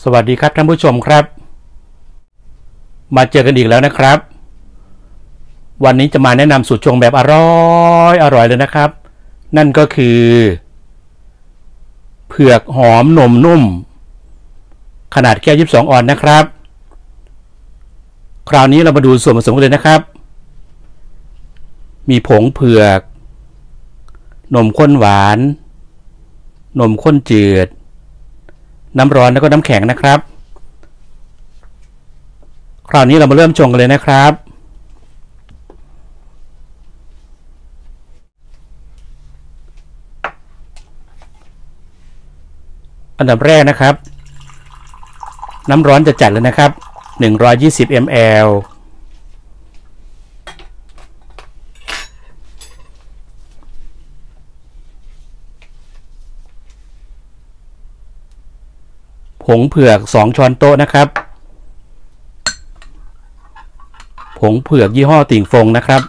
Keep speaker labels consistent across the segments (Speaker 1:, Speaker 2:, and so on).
Speaker 1: สวัสดีครับท่านผู้ชมครับมาเจอกันอีกแล้วนะครับวันนี้จะมาแนะนำสูตรชงแบบอร่อยเลยนะครับนั่นก็คือเผือกหอมนมนุ่มขนาดแก้ว22 ออนซ์นะครับคราวนี้เรามาดูส่วนผสมกันเลยนะครับมีผงเผือกนมข้นหวานนมข้นจืดน้ำร้อนแล้วก็น้ำแข็งนะครับคราวนี้เรามาเริ่มชงกันเลยนะครับอันดับแรกนะครับน้ำร้อนจะจัดเลยนะครับ120 ml ผงเผือก2 ช้อนโต๊ะนะครับผงเผือกยี่ห้อติ่งฟงนะครับ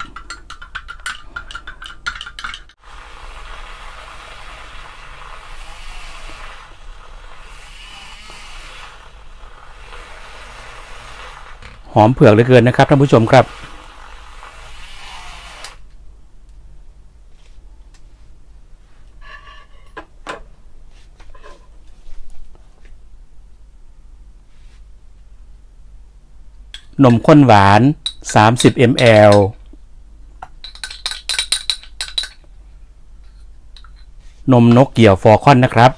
Speaker 1: หอมเผือกเหลือเกินนะครับท่านผู้ชมครับนมข้นหวาน30 ml นมนกเกี่ยวฟอร์คอนนะครับ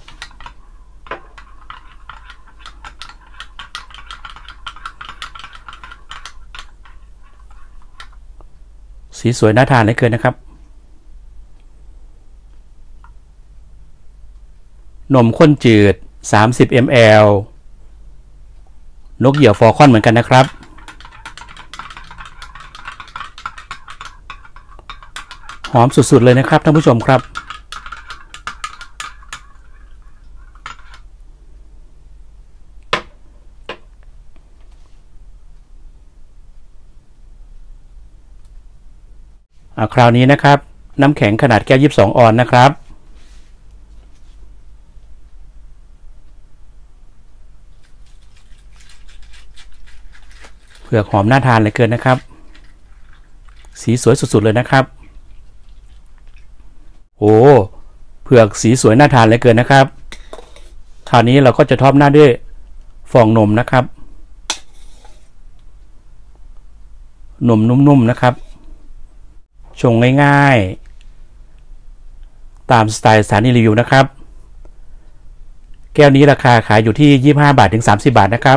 Speaker 1: สีสวยน่าทานเหลือเกินนะครับนมข้นจืด30 ml นกเหยี่ยวฟอร์คอนเหมือนกันนะครับหอมสุดๆเลยนะครับท่านผู้ชมครับคราวนี้นะครับน้ำแข็งขนาดแก้ว22 ออนซ์นะครับเผือกหอมน่าทานเหลือเกินนะครับสีสวยสุดๆเลยนะครับโอ้เผือกสีสวยน่าทานเหลือเกินนะครับคราวนี้เราก็จะท็อปหน้าด้วยฟองนมนะครับนมนุ่มๆนะครับชงง่ายๆตามสไตล์สถานีรีวิวนะครับแก้วนี้ราคาขายอยู่ที่25 บาทถึง30 บาทนะครับ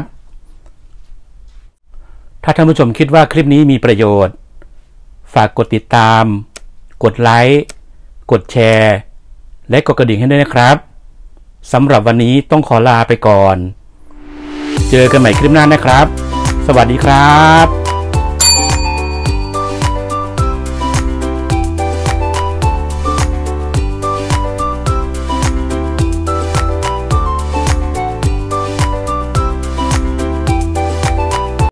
Speaker 1: ถ้าท่านผู้ชมคิดว่าคลิปนี้มีประโยชน์ฝากกดติดตามกดไลค์กดแชร์และกดกระดิ่งให้ด้วยนะครับสำหรับวันนี้ต้องขอลาไปก่อนเจอกันใหม่คลิปหน้านะครับสวัสดีครับ